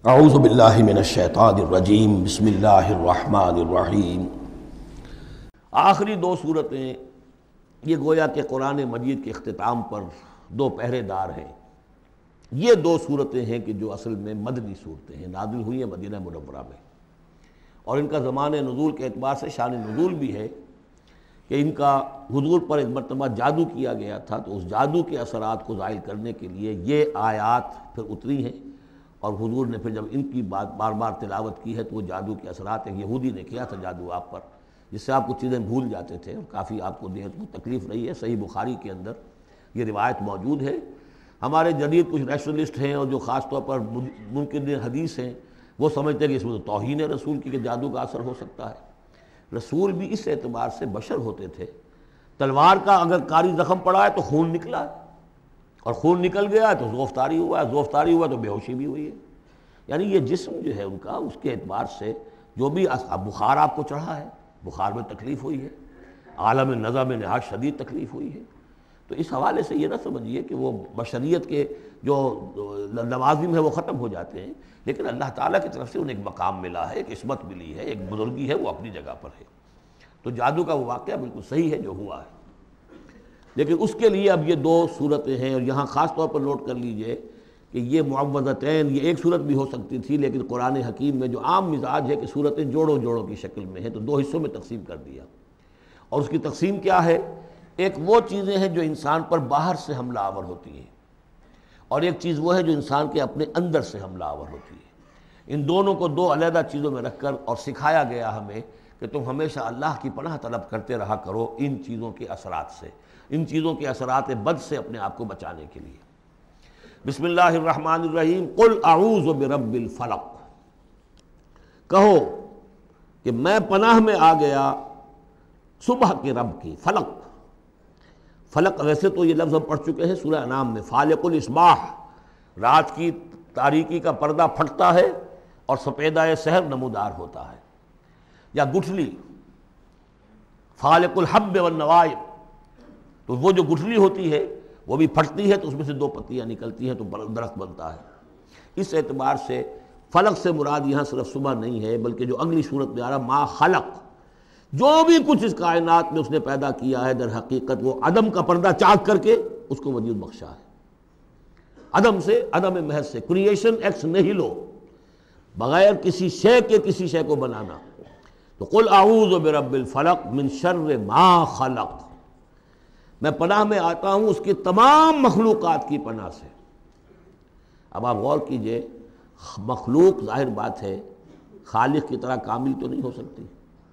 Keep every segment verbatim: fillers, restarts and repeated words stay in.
اعوذ باللہ من الشیطان الرجیم بسم اللہ الرحمن الرحیم۔ آخری دو صورتیں یہ گویا کہ قرآن مجید کے اختتام پر دو پہرے دار ہیں۔ یہ دو صورتیں ہیں کہ جو اصل میں مدنی صورتیں ہیں، نازل ہوئی ہیں مدینہ منورہ میں، اور ان کا زمان نزول کے اعتبار سے شان نزول بھی ہے کہ ان کا حضور پر ایک مرتبہ جادو کیا گیا تھا، تو اس جادو کے اثرات کو زائل کرنے کے لیے یہ آیات پھر اتری ہیں، اور حضور نے پھر جب ان کی بات بار بار تلاوت کی ہے تو وہ جادو کے اثرات، ایک یہودی نے کیا تھا جادو آپ پر، جس سے آپ کچھ چیزیں بھول جاتے تھے اور کافی آپ کو نہایت کو تکلیف رہی ہے۔ صحیح بخاری کے اندر یہ روایت موجود ہے۔ ہمارے جدید کچھ ریشنلسٹ ہیں اور جو خاص طور پر منکر حدیث ہیں، وہ سمجھتے ہیں کہ اس میں تو توہین ہے رسول کی کہ جادو کا اثر ہو سکتا ہے۔ رسول بھی اس اعتبار سے بشر ہوتے تھے، تلوار کا اگر کاری زخم پڑا ہے تو خون نکلا ہے، اور خون نکل گیا ہے تو زوفتاری ہوا ہے، زوفتاری ہوا تو بے ہوشی بھی ہوئی ہے۔ یعنی یہ جسم جو ہے ان کا، اس کے اعتبار سے جو بھی بخار آپ کو چڑھا ہے، بخار میں تکلیف ہوئی ہے، عالم نزع میں نہایت شدید تکلیف ہوئی ہے، تو اس حوالے سے یہ نہ سمجھیے کہ وہ بشریت کے جو لوازم ہے وہ ختم ہو جاتے ہیں، لیکن اللہ تعالیٰ کی طرف سے انہیں ایک مقام ملا ہے، ایک عصمت ملی ہے، ایک بزرگی ہے، وہ اپنی جگہ پر ہے۔ تو جادو کا وہ واقعہ بالکل صحیح ہے جو ہوا ہے، لیکن اس کے لیے اب یہ دو صورتیں ہیں، اور یہاں خاص طور پر نوٹ کر لیجئے کہ یہ معوذتین، یہ ایک صورت بھی ہو سکتی تھی، لیکن قرآن حکیم میں جو عام مزاج ہے کہ صورتیں جوڑوں جوڑوں کی شکل میں ہیں، تو دو حصوں میں تقسیم کر دیا۔ اور اس کی تقسیم کیا ہے؟ ایک وہ چیزیں ہیں جو انسان پر باہر سے حملہ آور ہوتی ہیں، اور ایک چیز وہ ہے جو انسان کے اپنے اندر سے حملہ آور ہوتی ہے۔ ان دونوں کو دو علیحدہ چیزوں میں رکھ کر اور سکھایا گیا ہمیں کہ تم ہمیشہ اللہ کی پناہ طلب کرتے رہا کرو ان چیزوں کے اثرات سے، ان چیزوں کے اثرات بد سے اپنے آپ کو بچانے کے لیے۔ بسم اللہ الرحمن الرحیم۔ قل اعوذ برب الفلق، کہو کہ میں پناہ میں آ گیا صبح کے رب کی۔ فلق، فلق ویسے تو یہ لفظ ہم پڑھ چکے ہیں سورہ انعام میں، فالق الاصباح، رات کی تاریکی کا پردہ پھٹتا ہے اور سپیدہ سحر نمودار ہوتا ہے، یا گٹھلی فالق الحب والنوائب، تو وہ جو گٹھلی ہوتی ہے وہ بھی پھٹتی ہے تو اس میں سے دو پتیاں نکلتی ہیں تو درخت بنتا ہے۔ اس اعتبار سے فلق سے مراد یہاں صرف صبح نہیں ہے، بلکہ جو اگلی صورت میں آ رہا ما خلق، جو بھی کچھ اس کائنات میں اس نے پیدا کیا ہے، در حقیقت وہ عدم کا پردہ چاک کر کے اس کو وجود بخشا ہے۔ عدم سے، عدم محض سے، کریشن ایکس نہیلو، بغیر کسی شے کے کسی شے کو بنانا۔ تو قل اعوذ برب الفلق من شر ما خلق، میں پناہ میں آتا ہوں اس کی تمام مخلوقات کی پناہ سے۔ اب آپ غور کیجئے، مخلوق ظاہر بات ہے خالق کی طرح کامل تو نہیں ہو سکتی،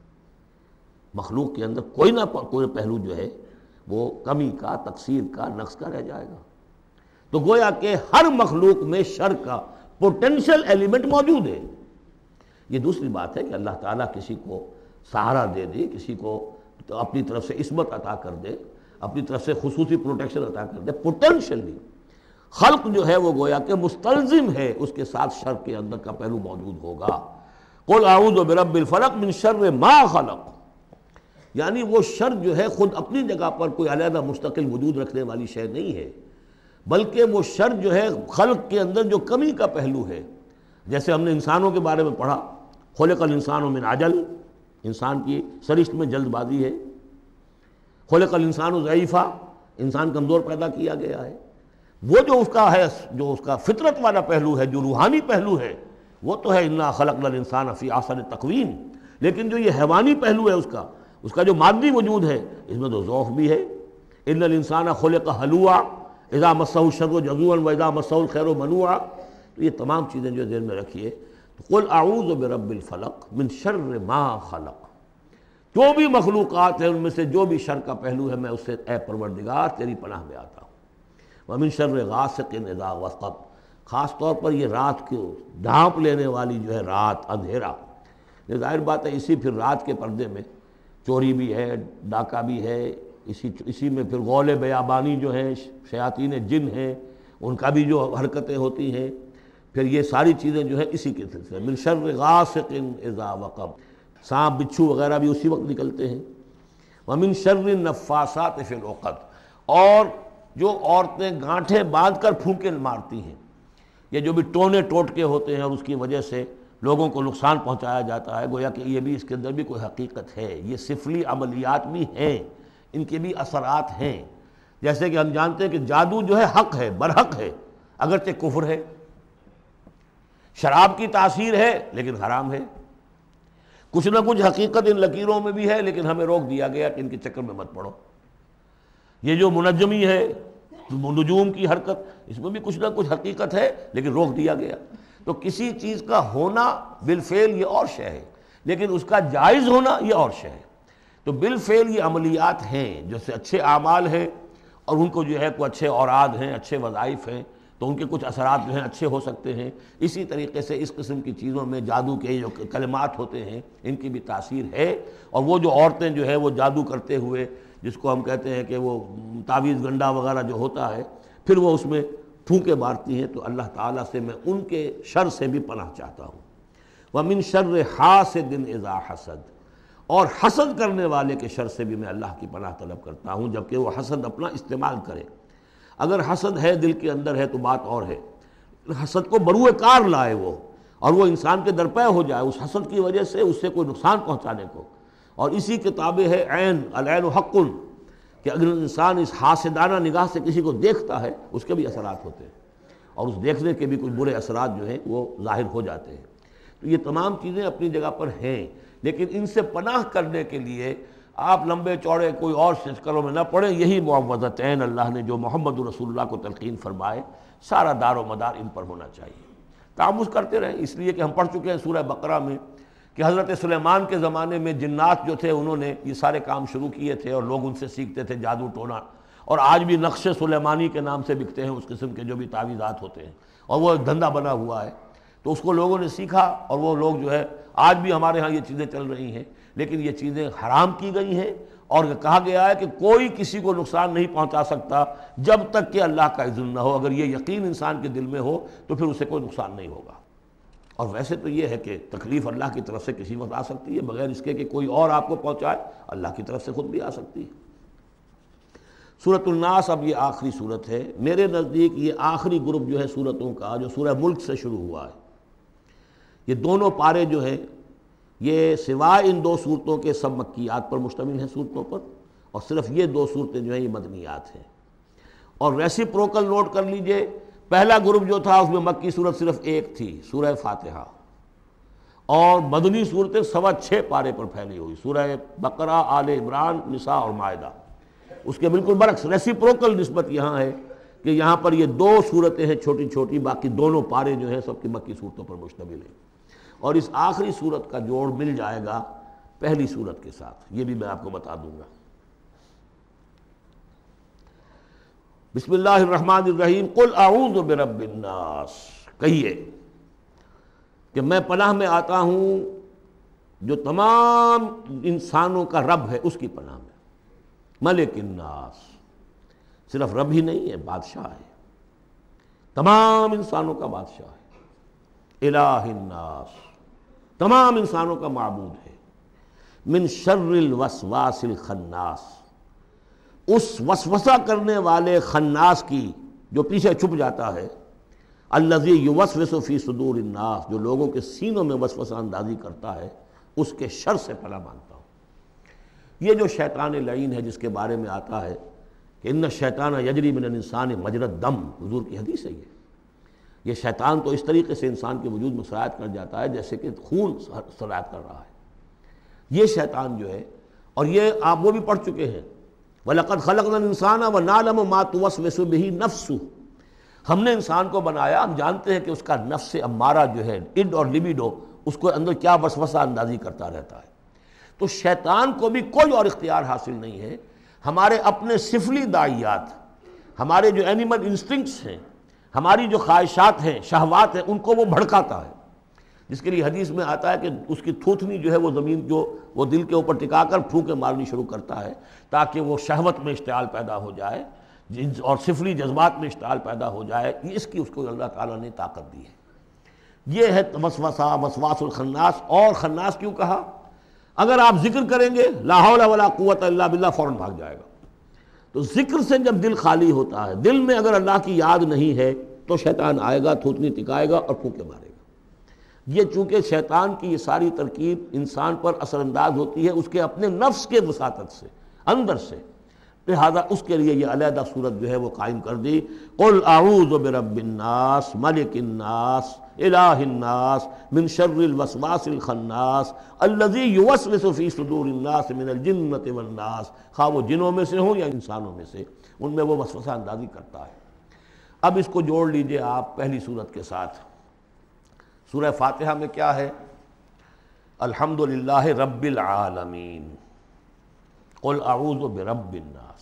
مخلوق کے اندر کوئی نہ کوئی پہلو جو ہے وہ کمی کا، تقصیر کا، نقص کا رہ جائے گا۔ تو گویا کہ ہر مخلوق میں شر کا پوٹینشل ایلیمنٹ موجود ہے۔ یہ دوسری بات ہے کہ اللہ تعالیٰ کسی کو سہارا دے دے، کسی کو اپنی طرف سے عصمت عطا کر دے، اپنی طرف سے خصوصی پروٹیکشن عطا کر دے، پوٹینشلی خلق جو ہے وہ گویا کہ مستلزم ہے، اس کے ساتھ شر کے اندر کا پہلو موجود ہوگا۔ قل اعوذ برب الفلق من شر ما خلق، یعنی وہ شر جو ہے خود اپنی جگہ پر کوئی علیحدہ مستقل وجود رکھنے والی شے نہیں ہے، بلکہ وہ شر جو ہے خلق کے اندر جو کمی کا پہلو ہے۔ جیسے ہم نے انسانوں کے بارے میں پڑھا، خلق الانسان من عجل، انسان کی سرشت میں جلد بازی ہے۔ خلق الانسان ضعیفا، انسان کمزور پیدا کیا گیا ہے۔ وہ جو اس کا ہے، جو اس کا فطرت والا پہلو ہے، جو روحانی پہلو ہے، وہ تو ہے انا خلقنا الانسان فی احسن تقویم، لیکن جو یہ حیوانی پہلو ہے اس کا اس کا جو مادی وجود ہے، اس میں تو ذوق بھی ہے۔ ان الانسان خلق ہلوعا اذا مسہ الشر جزوعا واذا مسہ الخیر منوعا، تو یہ تمام چیزیں جو ذہن میں رکھیے۔ قل اعوذ برب الفلق من شر ما خلق، جو بھی مخلوقات ہیں ان میں سے جو بھی شر کا پہلو ہے، میں اس سے اے پروردگار تیری پناہ میں آتا ہوں۔ ومن شر غاسق اذا وقب، خاص طور پر یہ رات کو ڈھانپ لینے والی جو ہے رات، اندھیرا، یہ ظاہر بات ہے اسی پھر رات کے پردے میں چوری بھی ہے، ڈاکہ بھی ہے، اسی اسی میں پھر غول بیابانی جو ہیں، شیاطین جن ہیں، ان کا بھی جو حرکتیں ہوتی ہیں، پھر یہ ساری چیزیں جو ہے اسی کے سلسلے۔ من شر غاسق اذا وقب، سانپ بچھو وغیرہ بھی اسی وقت نکلتے ہیں۔ ومن شر النفاثات فی العقد، اور جو عورتیں گانٹھیں باندھ کر پھونکے مارتی ہیں، یہ جو بھی ٹونے ٹوٹکے ہوتے ہیں اور اس کی وجہ سے لوگوں کو نقصان پہنچایا جاتا ہے، گویا کہ یہ بھی اس کے اندر بھی کوئی حقیقت ہے۔ یہ سفلی عملیات بھی ہیں، ان کے بھی اثرات ہیں۔ جیسے کہ ہم جانتے ہیں کہ جادو جو ہے حق ہے، برحق ہے، اگرچہ کفر ہے۔ شراب کی تاثیر ہے لیکن حرام ہے۔ کچھ نہ کچھ حقیقت ان لکیروں میں بھی ہے، لیکن ہمیں روک دیا گیا کہ ان کے چکر میں مت پڑو۔ یہ جو منجمی ہے، نجوم کی حرکت، اس میں بھی کچھ نہ کچھ حقیقت ہے لیکن روک دیا گیا۔ تو کسی چیز کا ہونا بالفعل یہ اور شے ہے، لیکن اس کا جائز ہونا یہ اور شے ہے۔ تو بالفعل یہ عملیات ہیں جو سے اچھے اعمال ہیں، اور ان کو جو ہے کوئی اچھے اوراد ہیں، اچھے وظائف ہیں، تو ان کے کچھ اثرات جو ہیں اچھے ہو سکتے ہیں۔ اسی طریقے سے اس قسم کی چیزوں میں جادو کے جو کلمات ہوتے ہیں ان کی بھی تاثیر ہے۔ اور وہ جو عورتیں جو ہے وہ جادو کرتے ہوئے، جس کو ہم کہتے ہیں کہ وہ تعویذ گنڈا وغیرہ جو ہوتا ہے، پھر وہ اس میں پھونکے مارتی ہیں، تو اللہ تعالیٰ سے میں ان کے شر سے بھی پناہ چاہتا ہوں۔ وَمِن شَرِّ حَاسِدٍ إِذَا حَسَدَ، اور حسد کرنے والے کے شر سے بھی میں اللہ کی پناہ طلب کرتا ہوں جبکہ وہ حسد اپنا استعمال کرے۔ اگر حسد ہے دل کے اندر ہے تو بات اور ہے، حسد کو بروئے کار لائے وہ، اور وہ انسان کے درپے ہو جائے اس حسد کی وجہ سے اس سے کوئی نقصان پہنچانے کو۔ اور اسی کتابیں ہے عین، العین حق، کہ اگر انسان اس حاسدانہ نگاہ سے کسی کو دیکھتا ہے اس کے بھی اثرات ہوتے ہیں، اور اس دیکھنے کے بھی کچھ برے اثرات جو ہیں وہ ظاہر ہو جاتے ہیں۔ تو یہ تمام چیزیں اپنی جگہ پر ہیں، لیکن ان سے پناہ کرنے کے لیے آپ لمبے چوڑے کوئی اور سلسلوں میں نہ پڑیں۔ یہی معوذتین اللہ نے جو محمد رسول اللہ کو تلقین فرمائے، سارا دار و مدار ان پر ہونا چاہیے۔ تعوذ کرتے رہیں، اس لیے کہ ہم پڑھ چکے ہیں سورہ بقرہ میں کہ حضرت سلیمان کے زمانے میں جنات جو تھے انہوں نے یہ سارے کام شروع کیے تھے، اور لوگ ان سے سیکھتے تھے جادو ٹونا، اور آج بھی نقش سلیمانی کے نام سے بکتے ہیں اس قسم کے جو بھی تعویذات ہوتے ہیں، اور وہ دھندا بنا ہوا ہے۔ تو اس کو لوگوں نے سیکھا، اور وہ لوگ جو ہے آج بھی ہمارے ہاں یہ چیزیں چل رہی ہیں، لیکن یہ چیزیں حرام کی گئی ہیں، اور کہا گیا ہے کہ کوئی کسی کو نقصان نہیں پہنچا سکتا جب تک کہ اللہ کا اذن نہ ہو۔ اگر یہ یقین انسان کے دل میں ہو تو پھر اسے کوئی نقصان نہیں ہوگا۔ اور ویسے تو یہ ہے کہ تکلیف اللہ کی طرف سے کسی وقت آ سکتی ہے، بغیر اس کے کہ کوئی اور آپ کو پہنچائے، اللہ کی طرف سے خود بھی آ سکتی ہے۔ سورۃ الناس اب یہ آخری سورت ہے میرے نزدیک، یہ آخری گروپ جو ہے سورتوں کا جو سورہ ملک سے شروع ہوا ہے۔ یہ دونوں پارے جو ہیں یہ سوائے ان دو صورتوں کے سب مکیات پر مشتمل ہیں صورتوں پر، اور صرف یہ دو صورتیں جو ہیں یہ مدنیات ہیں۔ اور ریسیپروکل نوٹ کر لیجئے، پہلا گروپ جو تھا اس میں مکی صورت صرف ایک تھی، سورہ فاتحہ، اور مدنی صورتیں سوا چھ پارے پر پھیلی ہوئی، سورہ بقرہ، آل عمران، نساء اور مائدہ۔ اس کے بالکل برعکس ریسیپروکل نسبت یہاں ہے کہ یہاں پر یہ دو صورتیں ہیں چھوٹی چھوٹی، باقی دونوں پارے جو ہیں سب کی مکی صورتوں پر مشتمل ہیں۔ اور اس آخری صورت کا جوڑ مل جائے گا پہلی صورت کے ساتھ، یہ بھی میں آپ کو بتا دوں گا۔ بسم اللہ الرحمن الرحیم، قل اعوذ برب الناس، کہیے کہ میں پناہ میں آتا ہوں جو تمام انسانوں کا رب ہے اس کی پناہ میں۔ ملک الناس، صرف رب ہی نہیں ہے، بادشاہ ہے، تمام انسانوں کا بادشاہ ہے۔ الہ الناس، تمام انسانوں کا معبود ہے۔ من شر الوسواس الخناس، اس وسوسہ کرنے والے خناس کی جو پیچھے چھپ جاتا ہے، الذی یوسوس فی صدور الناس، جو لوگوں کے سینوں میں وسوسہ اندازی کرتا ہے، اس کے شر سے پناہ مانگتا ہوں۔ یہ جو شیطان لعین ہے جس کے بارے میں آتا ہے کہ ان الشیطان یجری من الانسان مجری الدم، حضور کی حدیث ہے یہ یہ شیطان تو اس طریقے سے انسان کے وجود میں سرایت کر جاتا ہے جیسے کہ خون سرایت کر رہا ہے۔ یہ شیطان جو ہے، اور یہ آپ وہ بھی پڑھ چکے ہیں، وَلَقَدْ خَلَقْنَا الْإِنسَانَ وَنَعْلَمُ مَا تُوَسْوِسُ بِهِ نَفْسُهُ، ہم نے انسان کو بنایا، ہم جانتے ہیں کہ اس کا نفس امارہ جو ہے، اڈ اور لبیڈو، اس کو اندر کیا وسوسہ اندازی کرتا رہتا ہے۔ تو شیطان کو بھی کوئی اور اختیار حاصل نہیں ہے، ہمارے اپنے سفلی داعیات، ہمارے جو اینیمل انسٹنکٹس ہیں، ہماری جو خواہشات ہیں، شہوات ہیں، ان کو وہ بھڑکاتا ہے، جس کے لیے حدیث میں آتا ہے کہ اس کی تھوتنی جو ہے وہ زمین جو وہ دل کے اوپر ٹکا کر پھونکے مارنی شروع کرتا ہے تاکہ وہ شہوت میں اشتعال پیدا ہو جائے اور سفلی جذبات میں اشتعال پیدا ہو جائے۔ اس کی اس کو اللہ تعالیٰ نے طاقت دی ہے۔ یہ ہے وسوسہ، وسواس الخناس۔ اور خناس کیوں کہا؟ اگر آپ ذکر کریں گے لا حول ولا قوت الا باللہ، فوراً بھاگ جائے گا۔ تو ذکر سے جب دل خالی ہوتا ہے، دل میں اگر اللہ کی یاد نہیں ہے تو شیطان آئے گا، تھوتنی ٹکائے گا اور پھونکے مارے گا۔ یہ چونکہ شیطان کی یہ ساری ترکیب انسان پر اثر انداز ہوتی ہے اس کے اپنے نفس کے وساطت سے، اندر سے، لہذا اس کے لیے یہ علیحدہ صورت جو ہے وہ قائم کر دی۔ قل اعوذ برب الناس ملک الناس الہ الناس من شر الوسواس الخناس الذی یوسوس فی صدور الناس من الجنۃ والناس، خواہ وہ جنوں میں سے ہوں یا انسانوں میں سے، ان میں وہ وسوسہ اندازی کرتا ہے۔ اب اس کو جوڑ لیجئے آپ پہلی صورت کے ساتھ۔ سورہ فاتحہ میں کیا ہے؟ الحمدللہ رب العالمین، قل اعوذ برب الناس،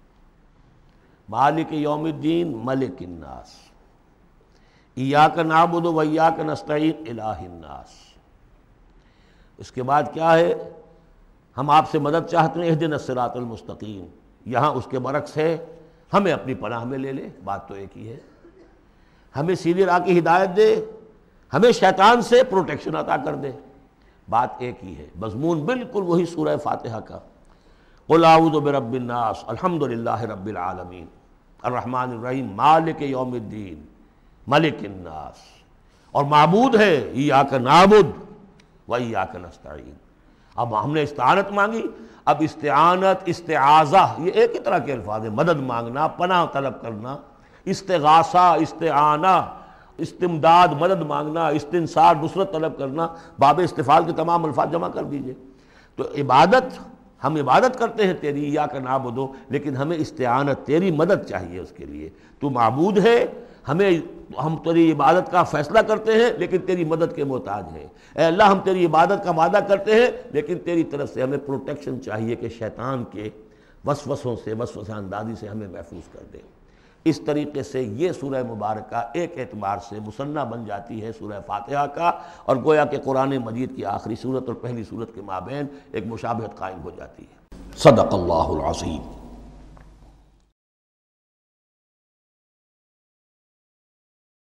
مالک یوم الدین ملک الناس، ایاک نعبد و ایاک نستعین الہ الناس۔ اس کے بعد کیا ہے؟ ہم آپ سے مدد چاہتے ہیں اہدنا الصراط المستقیم، یہاں اس کے برعکس ہے ہمیں اپنی پناہ میں لے لے، بات تو ایک ہی ہے، ہمیں سیدھی راہ کی ہدایت دے، ہمیں شیطان سے پروٹیکشن عطا کر دے، بات ایک ہی ہے، مضمون بالکل وہی سورہ فاتحہ کا۔ قل اعوذ برب الناس الحمدللہ رب العالمین الرحمن الرحیم مالک یوم الدین ملک الناس، اور معبود ہے ایاک نعبد و ایاک نستعین۔ اب ہم نے استعانت مانگی، اب استعانت، استعاذہ، یہ ایک ہی طرح کے الفاظ ہیں، مدد مانگنا، پناہ طلب کرنا، استغاثہ، استعانہ، استمداد، مدد مانگنا، استنصار، نصرت طلب کرنا، باب استفعال کے تمام الفاظ جمع کر دیجئے۔ تو عبادت، ہم عبادت کرتے ہیں تیری، ایاک نعبد، لیکن ہمیں استعانت، تیری مدد چاہیے اس کے لیے، تو معبود ہے، ہمیں، ہم تیری عبادت کا فیصلہ کرتے ہیں لیکن تیری مدد کے محتاج ہیں۔ اے اللہ ہم تیری عبادت کا وعدہ کرتے ہیں لیکن تیری طرف سے ہمیں پروٹیکشن چاہیے کہ شیطان کے وسوسوں سے، وسوسہ اندازی سے ہمیں محفوظ کر دے۔ اس طریقے سے یہ سورہ مبارکہ ایک اعتبار سے مثنیٰ بن جاتی ہے سورہ فاتحہ کا، اور گویا کہ قرآن مجید کی آخری سورت اور پہلی سورت کے مابین ایک مشابہت قائم ہو جاتی ہے۔ صدق اللہ العظیم۔